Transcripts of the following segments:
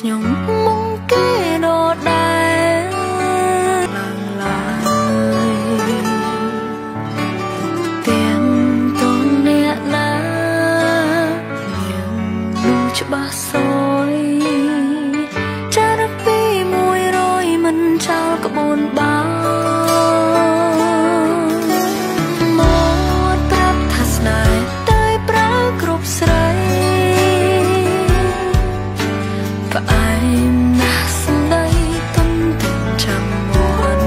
ខ្ញុំមុំគេដដែលឡើងឡើយទាំងតនអ្នកណាមាននោះច្បាស់សយចារពី100មិនចោលក្បូនបាមកប្រាប់ថាស្នេហ៍តែប្រើគ្រប់ស្រីផ្អែមណាស់សម្ដីទុំទាំងចាំមាត់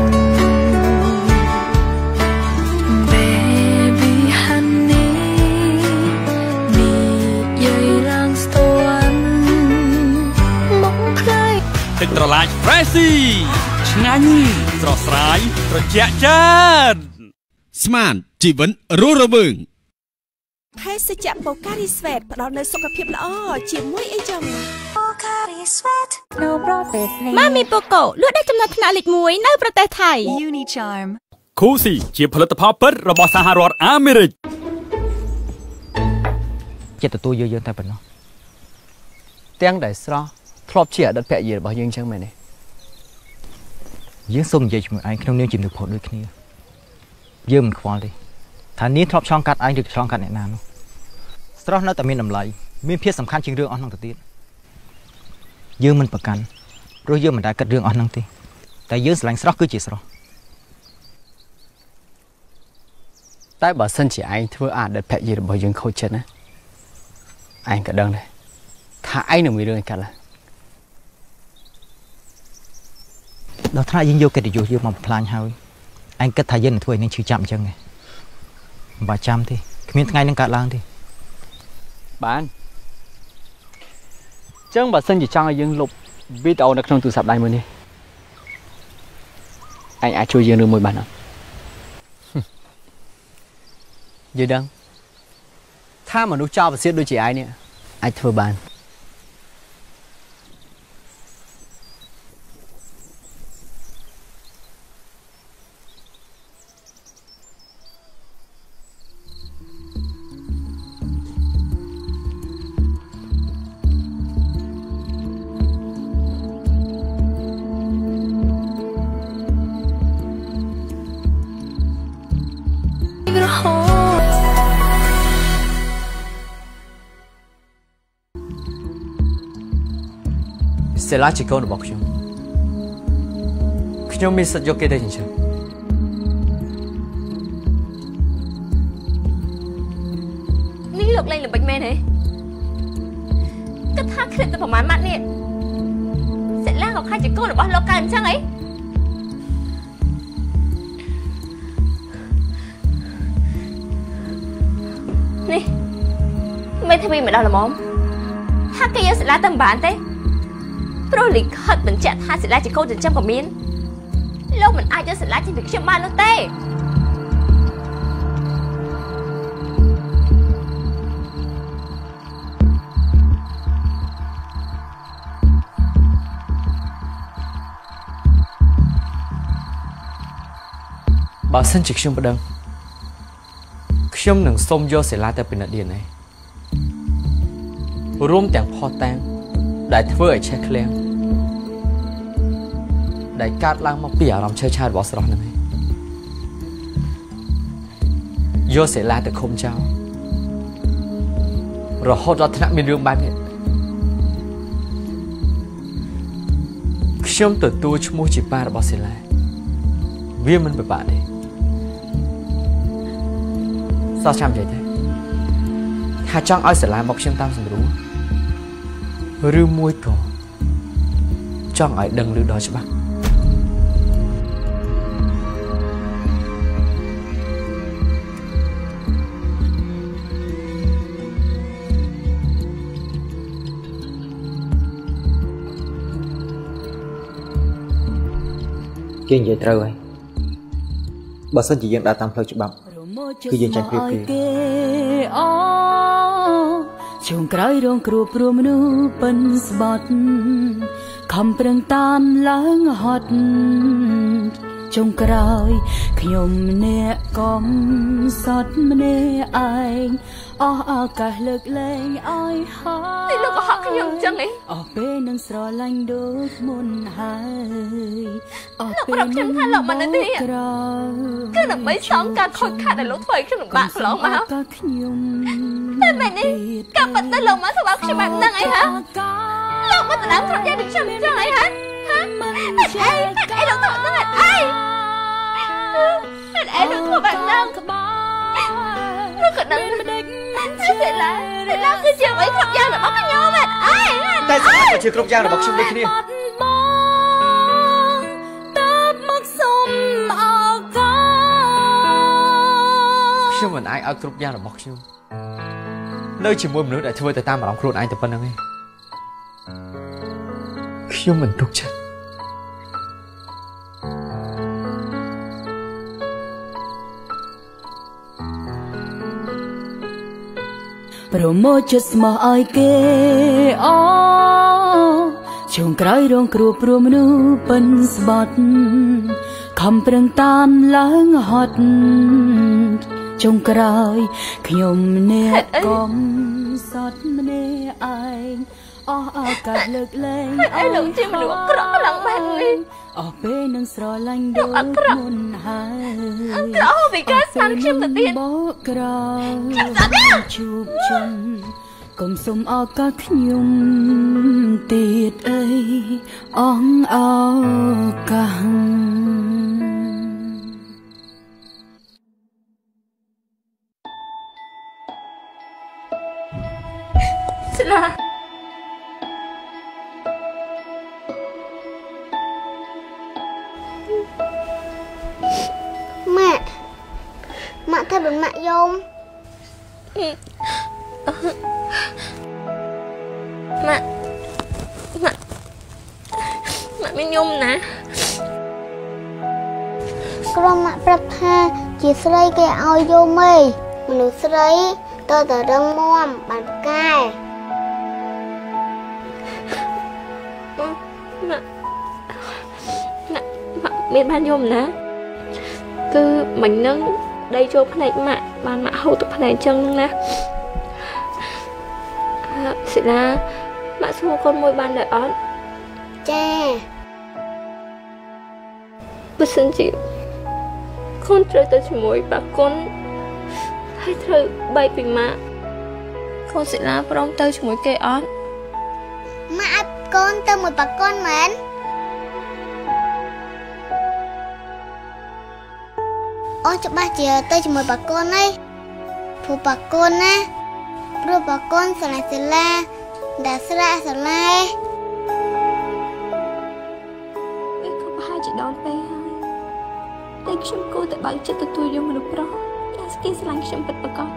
Baby honey និយាយឡើងស្ទន់មកផ្លែទឹកត្រឡាច Fresh ឆ្ងាញ់ស្រស់ស្រាយត្រជាក់ចានស្មានជីវិតរស់រវើងភេសជ្ជៈបូការីស្វេតផ្ដល់នូវសុខភាពល្អជាមួយអីចឹងបូការីស្វេត No Profit ម៉ាមីប៉ូកូលក់ដាក់ចំណាត់ថ្នាក់លេខ1នៅប្រទេសថៃ Unicharm ខូស៊ីជាផលិតផលពិតរបស់សហរដ្ឋអាមេរិកចិត្តទទួលយើងតែប៉ុណ្ណោះទាំងដែលស្រស់ធ្លាប់ជាអតីតភរិយារបស់យើងចឹងមែនទេយើងសូមនិយាយជាមួយឯងក្នុងនាមជាមនុស្សប្រុសដូចគ្នាយើងមិនខ្វល់ទេថានាងធ្លាប់ឆ្លងកាត់ឯងឬឆ្លងកាត់អ្នកណានោះស្រស់នៅតែមានតម្លៃមានភាពសំខាន់ជាងរឿងអស់នោះទៅទៀតយើងមិនប្រកាន់ព្រោះយើងមិនដែលគិតរឿងអស់ហ្នឹងទេតែយើងស្រឡាញ់ស្រស់គឺជាស្រស់តែបើសិនជាឯងធ្វើអតីតភរិយារបស់យើងខូចចិត្តណាឯងក៏ដឹងដែរថាឯងនឹងមានរឿងកាត់ឡើយដល់ថ្នាក់យើងយកកិត្តិយសយើងមកបំផ្លាញហើយឯងគិតថាយើងនឹងធ្វើឲ្យនឹងឈឺចាប់អញ្ចឹងទេមិនបាច់ចាំទេគ្មានថ្ងៃនឹងកើតឡើងទេបានអញ្ចឹងបើសិនជាចង់ឲ្យយើងលុបវីដេអូនៅក្នុងទូរស័ព្ទដៃមួយនេះឯងអាចជួយយើងរឿងមួយបានអត់យល់ដឹងថាមនុស្សចោលប្រសិទ្ធដូចជាឯងនេះអាចធ្វើបានសេឡាជាកូនរបស់ខ្ញុំមានសិទ្ធិយកគេទៅចិញ្ចឹមនេះលោកលេងល្បិចមែនទេគិតថាឃ្លិតទៅប្រហែលម៉ាត់នេះសេឡាក៏ខ្លាចជាកូនរបស់លោកកើតអញ្ចឹងអីនេះមិនធ្វើមិនដល់ល្មមថាគេយកសេឡាទៅមិនបានទេព្រោះលិខិតបញ្ជាក់ថាសិលាជាកូនចិញ្ចឹមក៏មានលោកមិនអាចយកសិលាចេញពីខ្ញុំបាននោះទេបើសិនជាខ្ញុំប្តឹងខ្ញុំនឹងសុំយកសិលាទៅពិនិត្យ DNA រួមទាំងផុសតាងដែលធ្វើឲ្យឆេះឃ្លាំងដែលកើតឡើងមកពីអារម្មណ៍ឆេះឆាវរបស់ស្រស់ហ្នឹងឯងយកសេឡាទៅឃុំចោលរហូតដល់ថ្នាក់មានរឿងបែបនេះខ្ញុំទទួលឈ្មោះជាប៉ារបស់សេឡាវាមិនពិបាកទេសោះចាំនិយាយទេថាចង់ឲ្យសេឡាមកខ្ញុំតាមសម្រួលឬមួយក៏ចង់ឲ្យដឹងឮដល់ច្បាស់គេនិយាយត្រូវហើយបើសិនជាយើងដើរតាមផ្លូវច្បាប់គឺយើងចាញ់ព្រៀបគេជុំក្រោយរងគ្រោះព្រោះមនុស្សពិនស្បត់ខំប្រឹងតាមឡើងហត់ចុងក្រោយខ្ញុំអ្នកកំសត់ម្នាក់ឯងអស់ឱកាសលើកលែងឲ្យហើយនេះលោកក៏ហក់ខ្ញុំចឹងឯងអស់ពេលនឹងស្រឡាញ់ដូចមុនហើយអស់ពេលខ្ញុំថាលោកមិនទេគឺដើម្បីសងការខូចខាតដែលលោកធ្វើឲ្យខ្ញុំលំបាកកន្លងមកខ្ញុំតែមិននេះការប៉ັດទៅលោកមកធ្វើឲ្យខ្ញុំបែបហ្នឹងអីហ៎លោកមកដណ្ដើមគ្រប់យ៉ាងដូចខ្ញុំចឹងអីហ៎អីលោកធ្វើហ្នឹងអីលោកធ្វើបែបហ្នឹងលោកក៏ដឹងមិនដេចតែឡាគឺជាអ្វីគ្រប់យ៉ាងរបស់ខ្ញុំហ៎តែសម្រាប់ជាគ្រប់យ៉ាងរបស់ខ្ញុំដូចគ្នាតបមកសុំអរគុណខ្ញុំមិនអាចឲ្យគ្រប់យ៉ាងរបស់ខ្ញុំនៅជាមួយមនុស្សដែលធ្វើទៅតាមអារម្មណ៍ខ្លួនឯងតែប៉ុណ្្នឹងឯងខ្ញុំមិនទុកចិត្តប្រមូលចិត្តស្មោះឲ្យគេជុំក្រោយរងគ្រោះព្រោះមនុស្សប៉ិនស្បត់ខំប្រឹងតាមឡើងហត់ចុងក្រោយខ្ញុំអ្នកកំសត់ម្នាក់ឯងអស់ឱកាសលើកលែងអីលោកជាមនុស្សអាក្រក់ខ្លាំងបែបនេះអស់ពេលនឹងស្រឡាញ់ដូចមុនហើយអាក្រក់ពីការស្នាខ្ញុំទៅទៀតបោកក្រោយជួបជុំកុំសុំឱកាសខ្ញុំទៀតអីអងឱកាសស្នាម៉ាក់ថាមិនម៉ាក់យំម៉ាក់មានយំណាក្រុមម៉ាក់ប្រាប់ថាជាស្រីគេឲ្យយំឯងមនុស្សស្រីតើរឹងមាំបានកែម៉ាក់មានបានយំណាគឺមិញនឹងដីចូលភ្នែកម៉ាក់បានម៉ាក់ហូរទឹកភ្នែកអញ្ចឹងណាសិលាម៉ាក់សួរកូនមួយបានដែរអត់ចាបើសិនជាកូនត្រូវទៅជាមួយបាក់គុណហើយត្រូវបែកពីម៉ាក់កូនសិលាព្រមទៅជាមួយគេអត់ម៉ាក់ឲ្យកូនទៅមួយបាក់គុណមែនអូច្បាស់ជាទៅជាមួយបាក់គុណឯងព្រោះបាក់គុណណាព្រោះបាក់គុណស្រឡាញ់សិលាដែលស្រែស្រឡែនេះក៏ប្រហែលជាដល់ពេលហើយតែខ្ញុំគួរតែបើកចិត្តទទួលយកមនុស្សប្រុសដែលស្គីស្រឡាញ់ខ្ញុំពិតប្រាកដ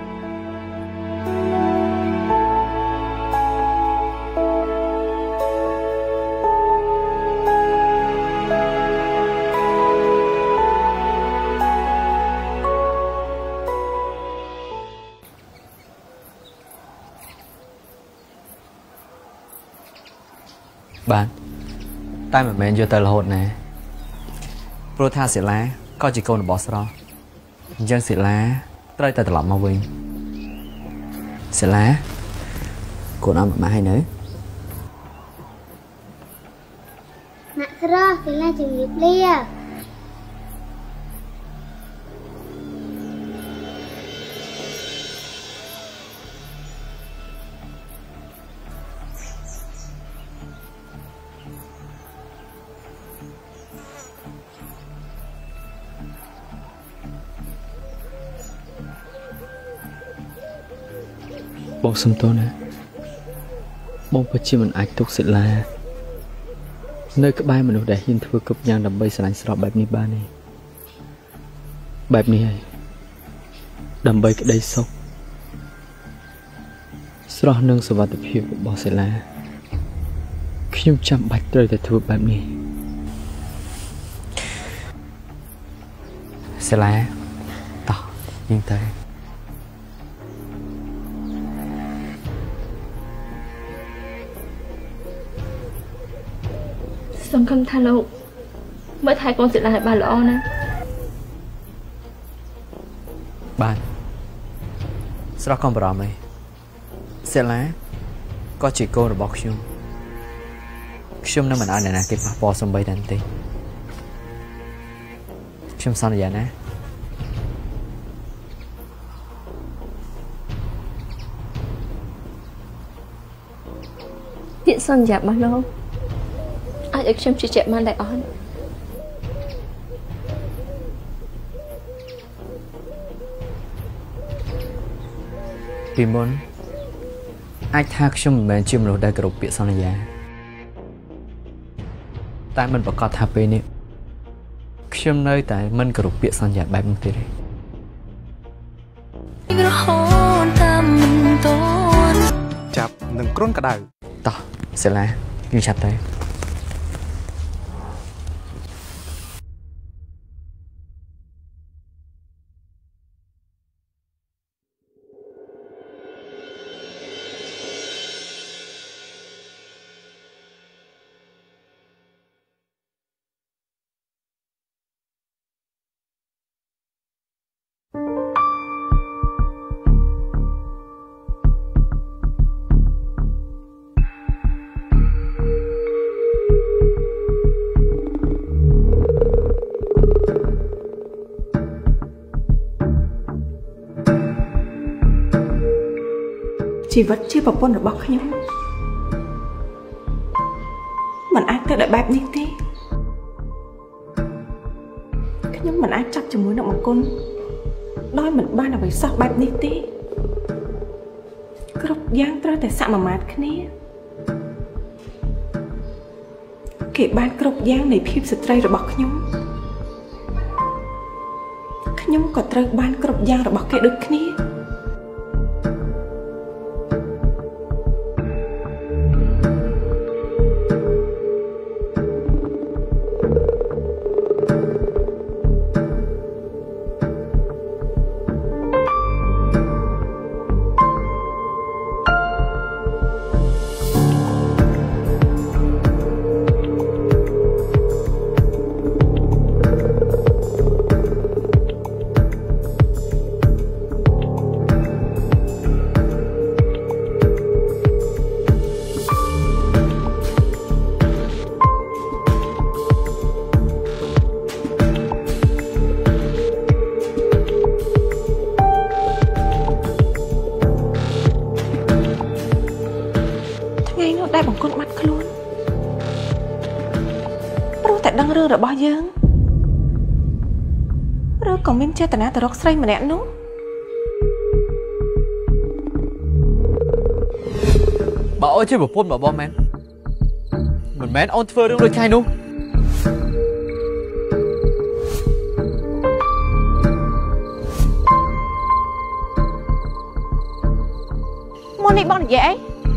បានតែមិនមែនយកទៅរហូតណាព្រោះថាសិលាក៏ជាកូនរបស់ស្រស់អញ្ចឹងសិលាត្រូវតែត្រឡប់មកវិញសិលាកូនអត់មកហើយនៅម៉ាក់ស្រស់សិលាជំរាបលាបងសុំទោសណាបងពិតជាមិនអាចទុកសិលានៅក្បែរមនុស្សដែលហ៊ានធ្វើគ្រប់យ៉ាងដើម្បីស្រឡាញ់ស្រស់បែបនេះបានទេបែបនេះហើយដើម្បីក្តីសុខស្រស់នឹងសុវត្ថិភាពរបស់សិលាខ្ញុំចាំបាច់ត្រូវតែធ្វើបែបនេះសិលាតោះយើងទៅសង្ឃឹមថាលោកមើលថែកូនសិលាឲ្យបានល្អណាបានស្រស់កុំបារម្ភអីសិលាក៏ជាកូនរបស់ខ្ញុំនឹងមិនឲ្យអ្នកណាគេប៉ះពាល់សំបីតែបន្តិចខ្ញុំសន្យាណាពាក្យសន្យារបស់លោកអាចឲ្យខ្ញុំជឿជាក់បានដែរអត់ពីមុនអាចថាខ្ញុំមិនមែនជាមនុស្សដែលគោរពពាក្យសន្យាតែមិនប្រកាសថាពេលនេះខ្ញុំនៅតែមិនគោរពពាក្យសន្យាបែបនោះទេរហូតតាមមិនតន់ចាប់នឹងគ្រុនក្តៅតោះសិលាយើងចាប់ទៅជីវិតជាប្រពន្ធរបស់ខ្ញុំមិនអាចទៅដោយបែបនេះទេខ្ញុំមិនអាចចាប់ជាមួយនឹងបង្គន់ដោយមិនបានអ្វីសោះបែបនេះទេគ្រប់យ៉ាងត្រូវតែសមាមាត្រគ្នាគេបានគ្រប់យ៉ាងនៃភាពស្ត្រីរបស់ខ្ញុំក៏ត្រូវបានគ្រប់យ៉ាងរបស់គេដូចគ្នារបស់យើងឬក៏មានចេតនាទៅរកស្រីម្នាក់នោះបើអូនជាប្រពន្ធរបស់មែនមិនមែនអូនធ្វើរឿងដូចថ្ងៃនោះមុននេះបងនិយាយអី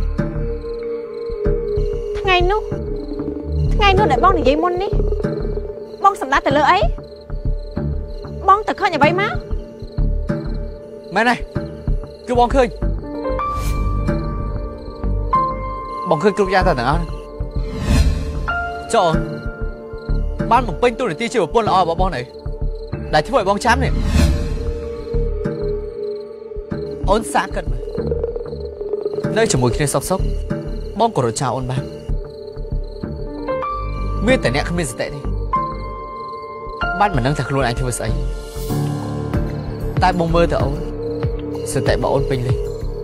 ថ្ងៃនោះដែលបងនិយាយមុននេះបងសម្ដៅទៅលើអីបងទៅឃើញអ្វីមកមែនទេគឺបងឃើញគ្រប់យ៉ាងតែទាំងអស់ចុះបានបំពេញតួនាទីជាប្រពន្ធល្អរបស់បងនេះដែលធ្វើឲ្យបងចាំនេះអូនសាកិតមើលនៅជាមួយគ្នាសុកបងក៏រត់ចោលអូនបានមានតែអ្នកគ្មានសតិនេះបានមិនដឹងថាខ្លួនឯងធ្វើស្អីតែបងមើលទៅអូនសតិរបស់អូនពេញលេញ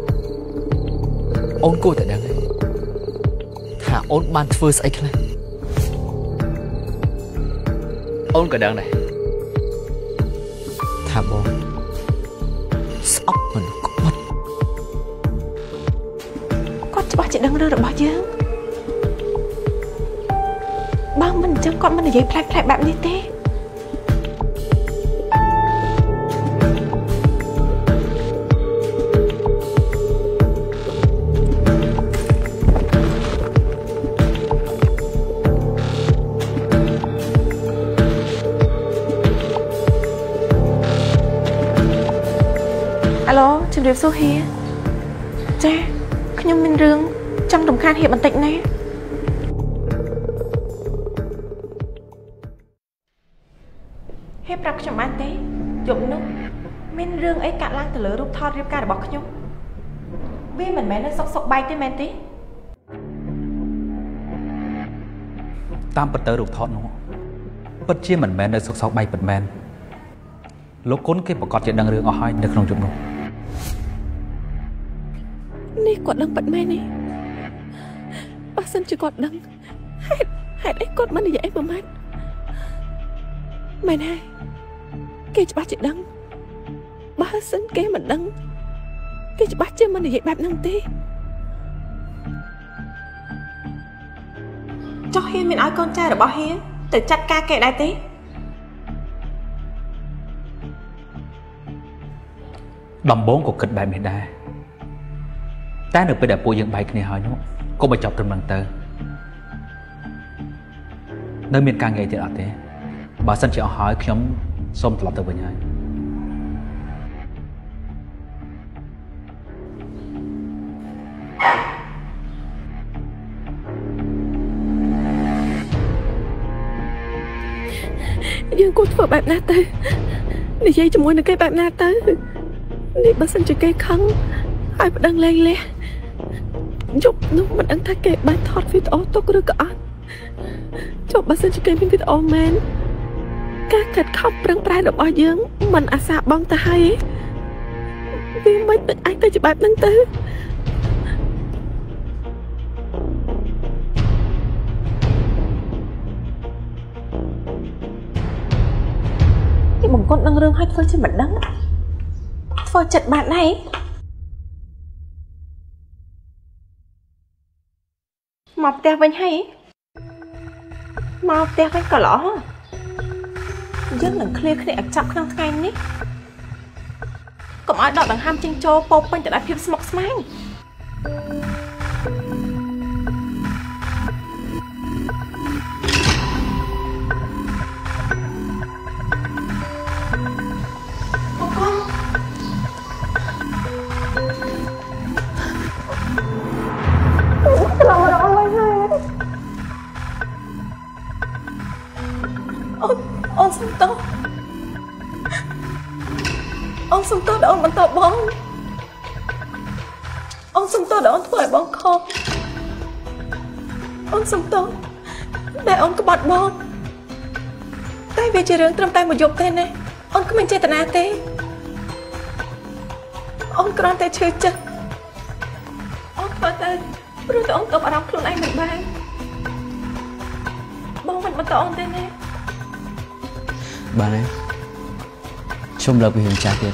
អូនគួរតែដឹងថាអូនបានធ្វើស្អីខ្លះអូនក៏ដឹងដែរថាបងស្អប់មនុស្សគាត់ច្បាស់ជាដឹងរឿងរបស់យើងបើមិនអញ្ចឹងគាត់មិននិយាយផ្លែកបែបនេះទេអាឡូជំរាបសួរហៀចាខ្ញុំមានរឿងចង់រំខានហៀបន្តិចណាប្រាប់ខ្ញុំបានទេយប់នោះមានរឿងអីកាត់ឡើងទៅលើរូបថតរៀបការរបស់ខ្ញុំវាមិនមែននៅសុកបែកទេមែនទេតាមពិតទៅរូបថតនោះពិតជាមិនមែននៅសុកបែកពិតមែនលោកគុណគេប្រកាសជាដឹងរឿងអស់ហើយនៅក្នុងយប់នោះនេះគាត់ដឹងពិតមែនទេបើសិនជាគាត់ដឹងហេតុអីគាត់មិននិយាយអីមួយម៉ាត់មែនហើយគេច្បាស់ជាដឹងបើសិនគេមិនដឹងគេច្បាស់ជាមិននិយាយបែបហ្នឹងទេចុះហ៊ានមានឲ្យកូនចៅរបស់ហ៊ានទៅចាត់ការគេដែរទេដំបូងក៏គិតបែបនេះដែរតែនៅពេលដែលពួកយើងបែកគ្នាហើយនោះក៏បញ្ចប់ត្រឹមហ្នឹងទៅនៅមានការងារទៀតអត់ទេបើសិនជាអស់ហើយខ្ញុំសូមត្រឡប់ទៅវិញហើយយើងគួរធ្វើបែបណាទៅនិយាយជាមួយនឹងគេបែបណាទៅនេះបើសិនជាគេខឹងហើយប្តឹងលែងលះយប់នោះមិនដឹងថាគេបានថតវីដេអូទុកឬក៏អត់ចុះបើសិនជាគេមានវីដេអូមែនការកាត់ខំប្រឹងប្រែងរបស់យើងមិនអាសាបងទៅហើយវាមិនអាចទៅជាបែបហ្នឹងទៅគេបង្គន់ដឹងរឿងហើយធ្វើជាមិនដឹងធ្វើចិត្តបាត់ណែមកផ្ទះវិញហើយមកផ្ទះវិញក៏ល្អយើងនឹងឃ្លាគ្នាឲ្យចាប់ក្នុងថ្ងៃនេះកុំឲ្យដកដង្ហើមចេញចូលពោពេញទៅដោយភាពស្មុគស្មាញអូនសុំទោសអូនសុំទោសដែលអូនបន្តបងអូនសុំទោសដែលអូនធ្វើឲ្យបងខកអូនសុំទោសដែលអូនក្បត់បងតែវាជារឿងត្រឹមតែមួយយប់ទេណាអូនគ្មានចេតនាទេអូនគ្រាន់តែឈឺចិត្តអូនធ្វើទៅព្រោះតែអូនទប់អារម្មណ៍ខ្លួនឯងមិនបានបងមិនបន្តអូនទេណាបានហើយខ្ញុំលើកពីរឿងចាស់ទៀត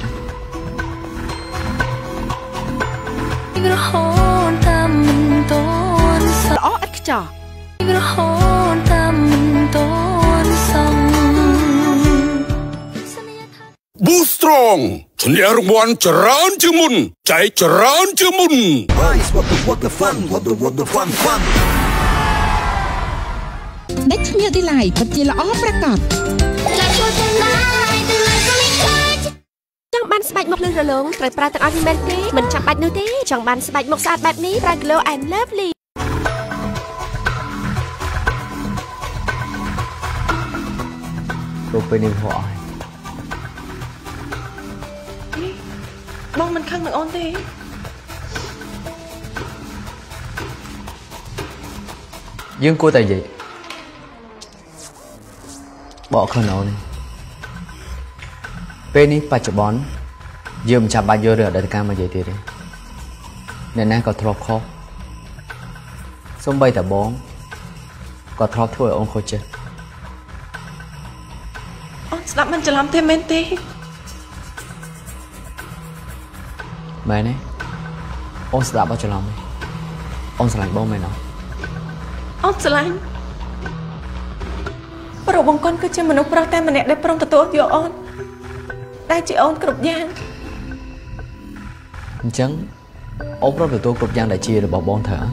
រហូតតាមមិនតន់ល្អឥតខ្ចោះរហូតតាមមិនតន់សង Boostrong ឈ្នះរង្វាន់ច្រើនជាងមុនចែកច្រើនជាងមុន What the fun ដាច់ឈ្មោះទីឡាយពិតជាល្អប្រកបចង់បានស្បែកមុខលឿនរលោងត្រូវប្រើទឹកអស់មែនទេមិនចាំបាច់នោះទេចង់បានស្បែកមុខស្អាតបែបនេះប្រើ Glow and Lovely ទៅពេលនេះហោះបងមិនខឹងនឹងអូនទេយើងគួរតែនិយាយបកខ្លួនអូនពេលនេះបច្ចុប្បន្នយើងមិនចាំបាច់យករឿងអតីតកាលមកនិយាយទៀតទេអ្នកណាក៏ធ្លាប់ខុសសូម្បីតែបងក៏ធ្លាប់ធ្វើឲ្យអូនខុសចិត្តអូនស្ដាប់មិនច្រឡំទេមែនទេមែនទេអូនស្ដាប់អត់ច្រឡំទេអូនស្រឡាញ់បងមែនអត់អូនស្រឡាញ់ព្រោះបងកូនគឺជាមនុស្សប្រុសតែម្នាក់ដែលព្រមទទួលយកអូនតែជាអូនគ្រប់យ៉ាងអញ្ចឹងអូនព្រមទទួលគ្រប់យ៉ាងដែលជារបស់បងត្រូវ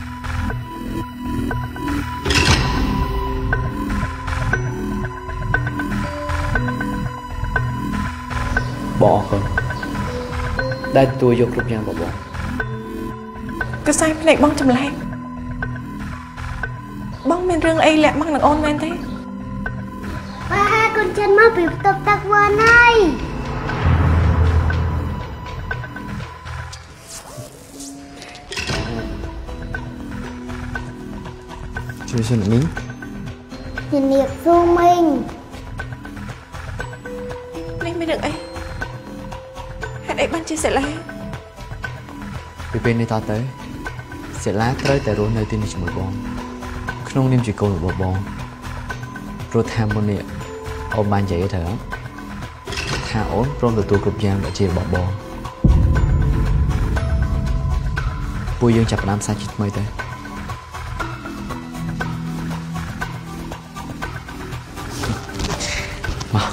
បងអរគុណដែលទទួលយកគ្រប់យ៉ាងរបស់បងកសែភ្នែកបងចម្លែកបងមានរឿងអីលាក់មកនឹងអូនមែនទេ ba con chân mau bị tập tắc vừa này chưa xin mình nhìn điệp du mình mình được ấy hãy ấy ban chia sẻ lại ពីពេលនេះតទៅសិលាត្រូវតែរស់នៅទីនេះជាមួយបងក្នុងនាមជាកូនរបស់បងព្រោះថាមុននេះអូនបាននិយាយទៅថាអូនព្រមទទួលគ្រប់យ៉ាងដែលជារបស់បងពួកយើងចាប់ផ្ដើមសាច់ថ្មីទៅមក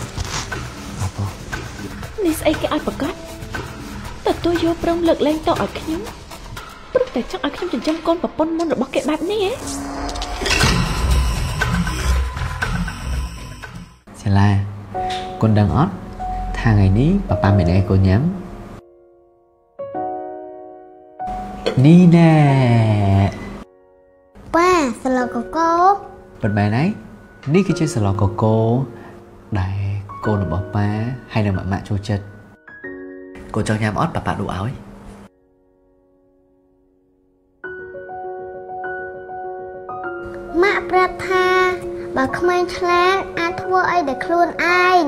នេះស្អីគេឲ្យប្រកាសទទួលយកព្រមលើកលែងតឲ្យខ្ញុំព្រោះតែចង់ឲ្យខ្ញុំចិញ្ចឹមកូនប្រពន្ធមុនរបស់គេបែបនេះហ៎សាឡាកូនដឹងអត់ថាថ្ងៃនេះប៉ាប៉ាមិនឲ្យកូនញ៉ាំនេះណែប៉ាស្លកកូពិតមែនហើយនេះគឺជាស្លកកូដែលកូនរបស់ប៉ាហើយនឹងម៉ាក់ចូលចិត្តកូនចង់ញ៉ាំអត់ប៉ាប៉ាដួសឲ្យម៉ាក់ប្រាប់ថាបើក្មេងឆ្លាតអាចធ្វើអីដែលខ្លួនឯង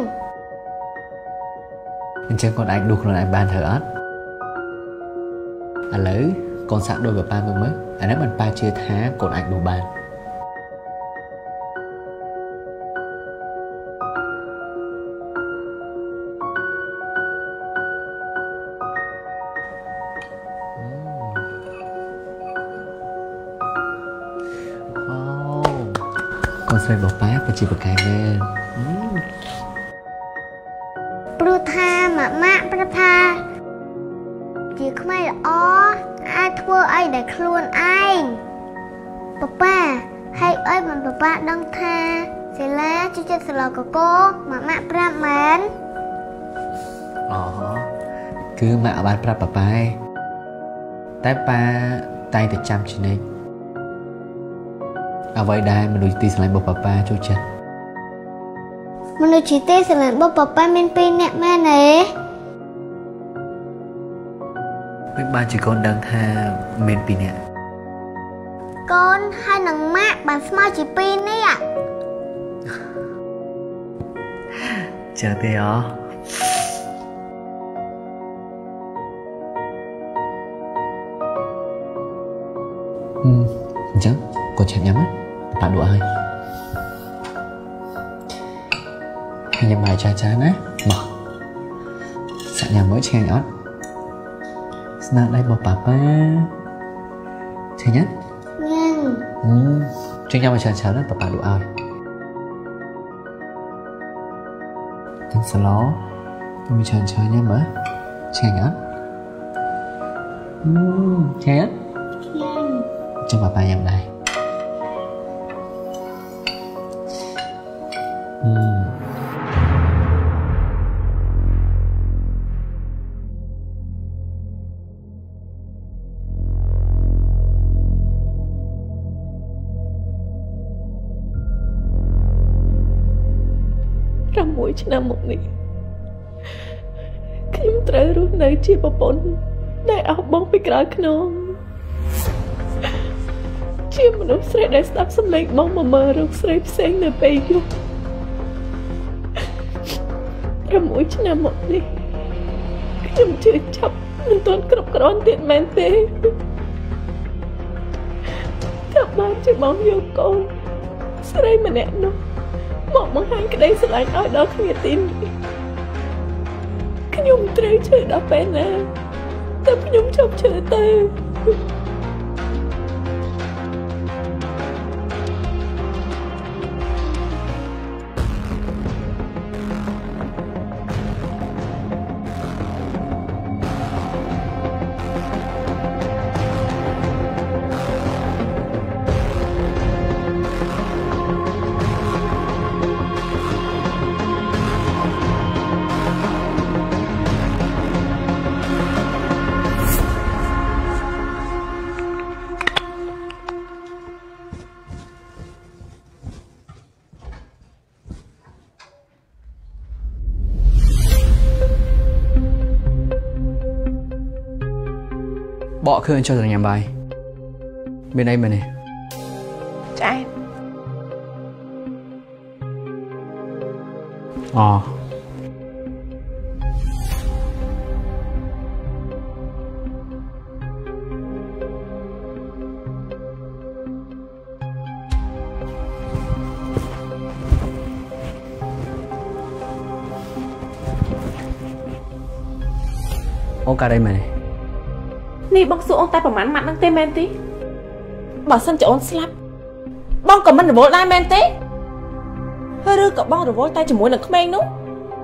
អញ្ចឹងកូនអាចដួសខ្លួនឯងបានត្រូវអត់ឥឡូវកូនសាក់ដួសប៉ាប៉ាមើលអានេះមិនប៉ាជឿថាកូនអាចដួសបានកូនស្រីរបស់ប៉ាពិតជាប្រកែកមែនព្រោះថាម៉ាក់ប្រាប់ថាជាក្មេងល្អអាចធ្វើអីដែលខ្លួនឯងប៉ាហើយអីមិនប៉ាដឹងថាសិលាជួយចិត្តស្លកកូម៉ាក់ប្រាប់មែនអូគឺម៉ាក់បានប្រាប់ប៉ាតែប៉ាតែងតែចាំជានិច្ចអ្វីដែលមនុស្សទីស្រឡាញ់របស់ប៉ាប៉ាចូលចិត្តមនុស្សទីស្រឡាញ់របស់ប៉ាប៉ាមាន2នាក់មែនទេមិនបានជាកូនដឹងថាមាន2នាក់កូនហើយនឹងម៉ាក់បានស្មើជា2នាក់ចាទេអអញ្ចឹងកូនឆាប់ញ៉ាំណាប៉ាដួសឲ្យញ៉ាំបាយចាណាមកសាក់ញ៉ាំមើលឆ្ងាញ់អត់ស្នាដៃរបស់ប៉ាប៉ាឆ្ងាញ់អត់ញ៉ាំជួយញ៉ាំបាយច្រើនណាប៉ាប៉ាដួសឲ្យទាំងស្លោមានច្រើនញ៉ាំមើលឆ្ងាញ់អត់ឆ្ងាញ់អត់ចាំប៉ាប៉ាញ៉ាំដែរ 6 ឆ្នាំមកនេះខ្ញុំត្រូវរស់នៅជាប្រពន្ធដែលអស់បងពីក្រោយខ្នងជាមនុស្សស្រីដែលស្ដាប់សំឡេងបងមកមើលរកស្រីផ្សេងនៅពេលយប់6 ឆ្នាំមកនេះខ្ញុំជឿចាប់មិនទាន់គ្រប់គ្រាន់ទៀតមែនទេតែបានជាបងយកកូនស្រីម្នាក់នោះមកបង្ហាញក្តីស្រឡាញ់ឲ្យដល់គ្នាទីនេះខ្ញុំត្រូវជឿដល់ពេលណាតែខ្ញុំជប់ជឿទៅ bọ khơi cho nhảm bài bên đây mình này Trai Ô cả đây mà này Nì bông xuống tay bảo mắn mặt năng tê men tí Bảo sân cho ôn slap Bông cầm mình rồi lại men tí Hơi rư cậu bông rồi tay chỉ muốn được không nữa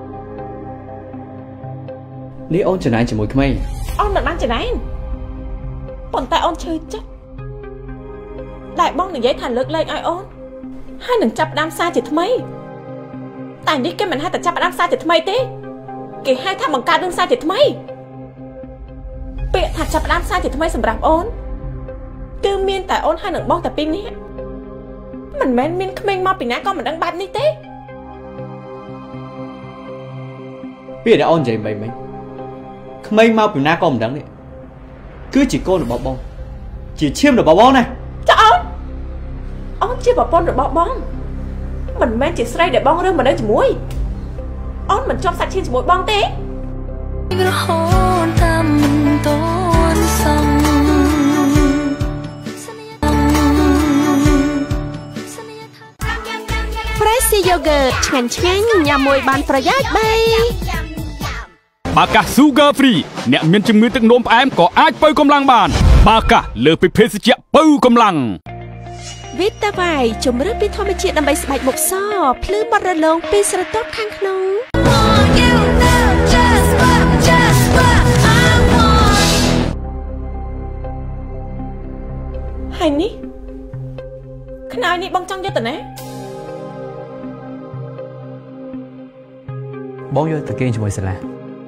Ní ôn trở này chỉ mùi không anh Ôn được đang trở này Bọn tay ôn chơi chắc Đại bông được giấy thành lực lên ai ôn Hai đừng chập đam xa chỉ mấy Tại đi cái mình hai ta chập đam xa chỉ mấy tí Kì hai thằng bằng ca đương xa chỉ mấy Bị thật chập đam xa chỉ mấy sầm rạp ôn Cứ miên tại ôn hai đừng bông tập pin nè Mình men miên không mau bị ná con mình đang bắt ní té Biết đã ôn vậy mình không mau bị ná con mình đang đi Cứ chỉ cô được bỏ bông Chỉ chiêm được bỏ bông này Chà ôn chiêm bỏ bông được bỏ bông Mình men chỉ xoay để bông rương mà đây chỉ muối Ôn mình trong sạch chiên chỉ muối bông té Pressy yogurt ឆ្ងាញ់ឆ្ងាញ់ញ៉ាំមួយបានប្រយោជន៍3 បាកា Sugar Free អ្នកមានជំងឺទឹកនោមផ្អែមក៏អាចបើកម្លាំងបានបាកាលើសពីភេសជ្ជៈបើកម្លាំង Vita Vai ជំរឿនពីធម្មជាតិដើម្បីស្បែកមុខសភ្លឺបត់រលោងពីស្រទាប់ខាងក្នុងហើយនេះខ្នើយនេះបងចង់យកទៅណា Bố vô tự kênh cho mùi sẽ là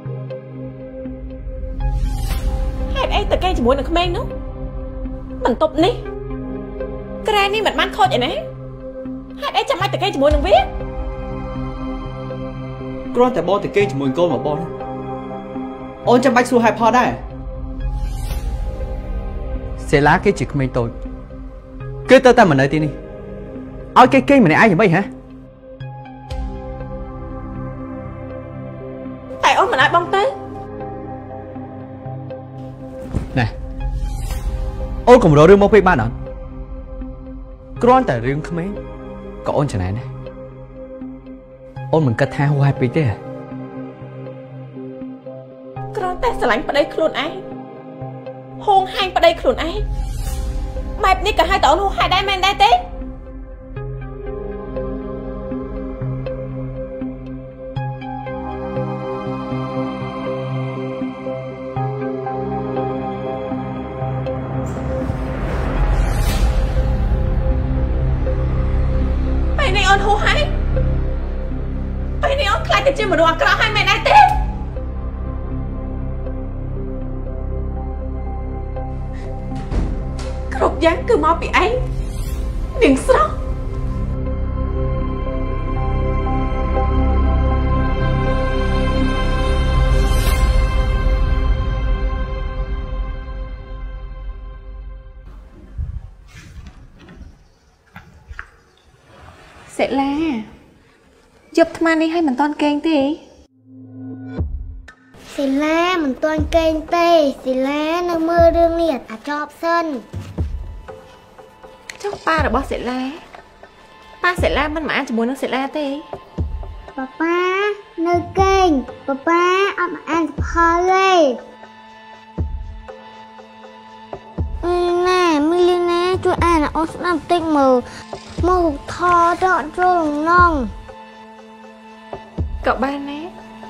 Hãy ấy tự kênh cho mùi nó không em nữa Mình tục ní Cái ra ní mình mang khôi vậy nè Hãy ấy chăm ai tự kênh cho mùi nó viết Con tại bố tự kênh cho mùi cô mà bố đó Ôn chăm bách xu hai phó đây Sẽ lá cái chị không em tôi Cứ tớ ta mà nơi tiên đi Ôi cái kênh mà này ai vậy bây hả Tại ôn mình ai bông tới Nè Ôn cùng rồi rương mốc với ba nọn Con tại rương không ấy Có ôn trở này nè Ôn mình cất tha hoài bí thế à Con tại sẽ lánh vào đây khuôn ai Hôn hành vào đây khuôn ai Mày đi cả hai tổ hôn hai đai men đai tế Ôn hô hay Bây này ôn khai từ trên một đồ ạc rõ hai mẹ này tên Cột dáng cứ mau bị anh Đừng sốc Sẽ là Giúp thầm đi hay mình toàn kênh tí Sẽ là mình toàn kênh tê Sẽ là nó mơ đương liệt à cho học sân Chắc ba là bó sẽ là Ba sẽ là mình mà ăn chỉ muốn nó sẽ là tí Papa nơi kênh Papa ông ăn phó lê Milina chú ăn là ông sẽ làm tinh mờ Mơ hụt thò trọn trông nông Cậu ba nè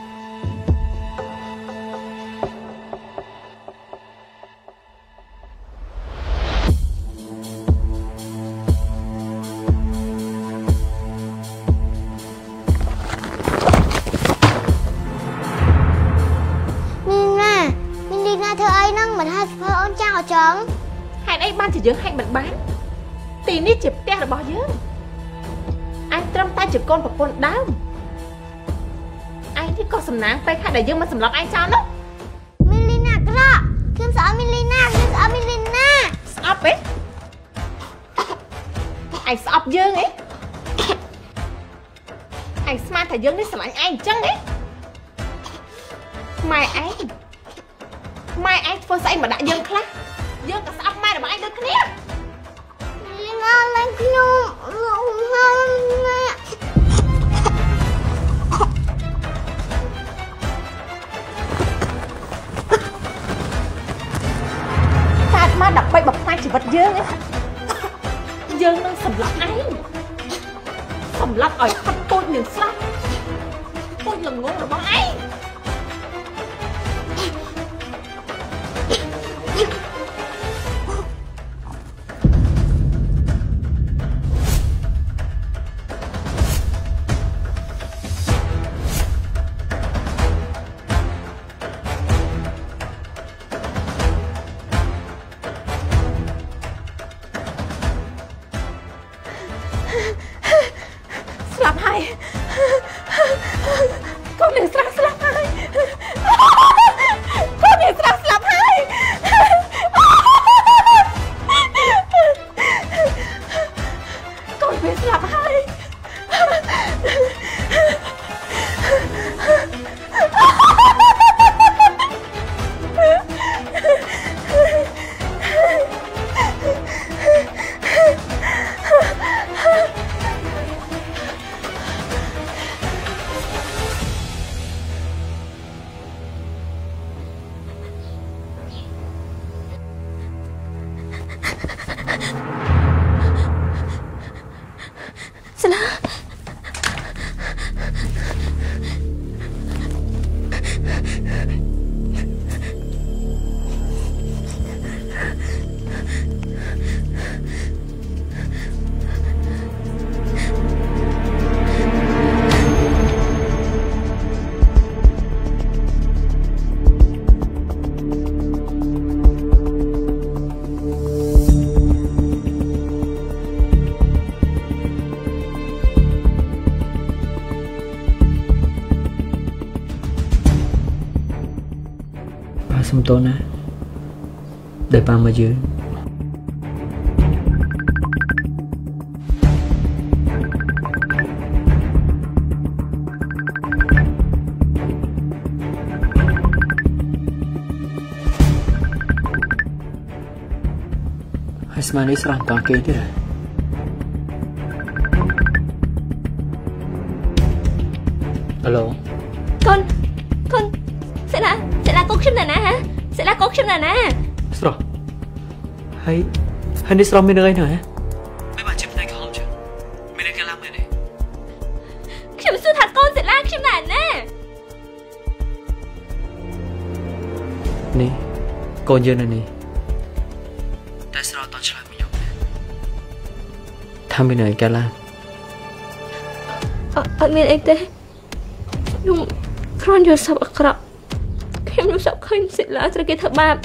Milina thưa ấy nâng mình hai phơ ôn trang ở trống Hai đây ban chỉ dưỡng hai mình bán Tì ní chịp tè là bỏ dưỡng Anh trâm tay chịp con và con đau Anh thì có sầm nắng tay khai đại dương mà sầm lọc anh cho nó Milina cái đó Khiêm sợ Milina ប់ទេឯងស្អប់យើងឯងឯងស្មានថាយើងនេះស្រឡាញ់ឯងអញ្ចឹងឯងម៉ែឯងធ្វើស្អីមកដាក់យើងខ្លះយើងក៏ស្អប់ម៉ែរបស់ឯងដូចគ្នាឡើងខ្ញុំលោកហើយណាកើតមកដើម្បីបំផ្លាញជីវិតយើងឯងយើងនឹងសម្លាប់ឯងសម្លាប់ឲ្យខិតពូជនឹងស្លាប់ពូជល្ងងរបស់ឯងស្លាប់ហើយកូននាងស្រាស្លាប់ហើយកូននាងស្រាស្លាប់ហើយកូនវាស្លាប់ហើយស្លាប់សុំទោសណាដែលបានមកយើងហើយស្មាននេះស្រស់តគេទៀតហ៎ឡូកូនសិលាកូនខ្ញុំណាហ៎សិលាកូនខ្ញុំណាស្រស់ហើយនេះស្រស់មានរឿងអីនោះហ៎មិនបានជិះផ្នែកក្រហមចឹងមានរឿងកាឡាមែនទេខ្ញុំសួរថាកូនសិលាខ្ញុំណានេះកូនយើងនៅនេះតែស្រស់តឆ្លើយមិនយកថាមានរឿងកាឡាអត់មានអីទេខ្ញុំគ្រាន់យល់សប្តិអាក្រក់ខ្ញុំសប្តិឃើញសិលាត្រូវគេធ្វើបាប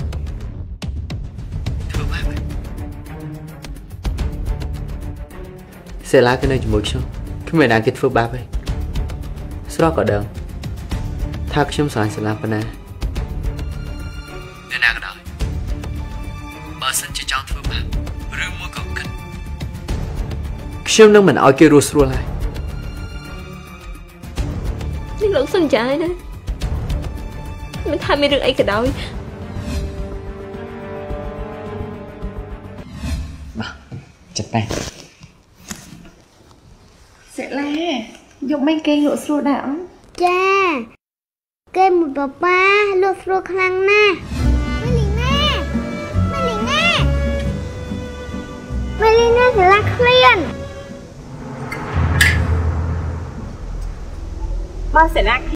សិលាគឺនៅជាមួយខ្ញុំគ្មានអ្នកគេធ្វើបាបទេស្រស់ក៏ដឹងថាខ្ញុំស្រឡាញ់សិលាប៉ុណ្ណាអ្នកណាក៏ដោយបើសិនជាចង់ធ្វើបាបឬមួយក៏គិតខ្ញុំនឹងមិនឲ្យគេរស់ស្រួលហើយនេះលោកសន្យាណាមិនថាមានរឿងអីក៏ដោយបាទចិត្តតែសិលាយកមិនគេលក់ស្រួលដែរអត់ចាគេមួយប៉ាលក់ស្រួលខ្លាំងណាស់ម៉ែលីណាសិលាឃ្លានបើសិលា